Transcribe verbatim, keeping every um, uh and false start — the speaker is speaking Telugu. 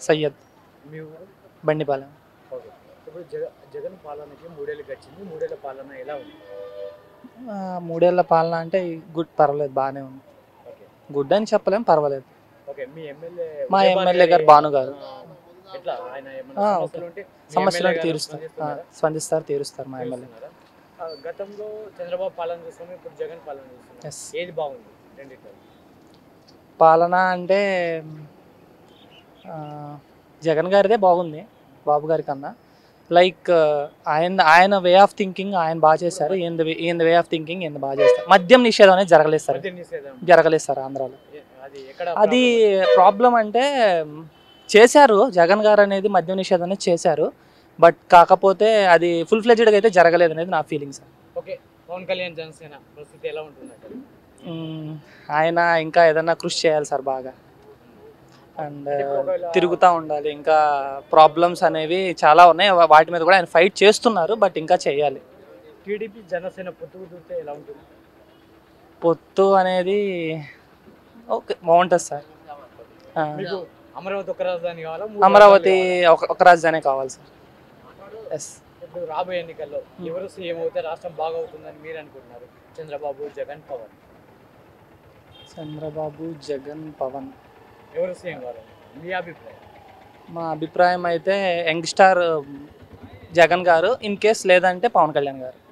సయ్యద్ మీ ఊరు బండిపాలెం. ఓకే. ఇప్పుడు జగ జగన్ పాలనకి మూడేళ్ళు గడిచింది. మూడేళ్ల పాలన ఎలా ఉంది? ఆ, మూడేళ్ల పాలన అంటే గుడ్, పర్వాలేదు, బాగానే ఉంది. ఓకే. గుడ్ అని చెప్పలేం, పర్వాలేదు. ఓకే. మీ ఎమ్మెల్యే మా ఉదయభాను ఎమ్మెల్యే గారు గారి భాను గారు ఆ, ఎట్లా ఆయన ఏమన్నా ఆ, సమస్యలు ఉంటే మీ సమస్యలు ఎమ్మెల్యే గారు తీరుస్తారు, ఆ, స్పందిస్తున్నారా? స్పందిస్తారు, తీరుస్తారు మా ఎమ్మెల్యే. తీరుస్తున్నారా? ఆ, గతంలో చంద్రబాబు పాలన చూస్తాము, ఇప్పుడు జగన్ పాలన చూస్తున్నాం. ఎస్. ఏది బాగుంది రెండిట్లో? పాలన అంటే ఆ, జగన్ గారిదే బాగుంది బాబు గారి కన్నా. లైక్ ఆయన ఆయన వే ఆఫ్ థింకింగ్ ఆయన బాగా చేశారు. ఈయన ఈయన వే ఆఫ్ థింకింగ్ ఈయన బాగా చేస్తారు. మద్యం నిషేధం అనేది జరగలేదు సార్, మద్య నిషేధం జరగలేదు సార్ ఆంధ్రాలో. ఏ- అది ఎక్కడ అది problem? ప్రాబ్లం అంటే చేశారు జగన్ గారు అనేది, మద్యం నిషేధం అనేది చేశారు. బట్ కాకపోతే అది ఫుల్ ఫ్లెడ్జ్డ్గా అయితే జరగలేదు అనేది నా feeling sir. Okay. Pawan Kalyan Janasena పరిస్థితి ఎలా ఉంటుంది అక్కడ? మ్మ్. ఆయన ఇంకా ఏదన్నా కృషి చేయాలి సార్ బాగా. అండ్ అంటే ఇప్పుడు ఒకవేళ తిరుగుతూ ఉండాలి. ఇంకా ప్రాబ్లమ్స్ అనేవి చాలా ఉన్నాయి, వాటి మీద కూడా ఆయన ఫైట్ చేస్తున్నారు, బట్ ఇంకా చేయాలి. టీడీపీ జనసేన పొత్తు కుదిరితే ఎలా ఉంటుంది? పొత్తు అనేది ఓకే, బాగుంటుంది సార్. ఆ, మీకు అమరావతి ఒక రాజధాని కావాలా, మూడు అమరావతి రాజధానులు కావాలా? ఒక ఒక రాజధాని కావాలి సార్. ఎస్. ఇప్పుడు రాబోయే ఎన్నికల్లో ఎవరు సీఎం అవుతే రాష్ట్రం బాగా అవుతుందని మీరు అనుకుంటున్నారు? చంద్రబాబు, జగన్, పవన్ చంద్రబాబు, జగన్, పవన్. ఎవరు సీఎం కావాలి మీ అభిప్రాయం? మా అభిప్రాయం అయితే యంగ్ స్టార్ జగన్ గారు, ఇన్ కేస్ లేదంటే పవన్ కళ్యాణ్ గారు.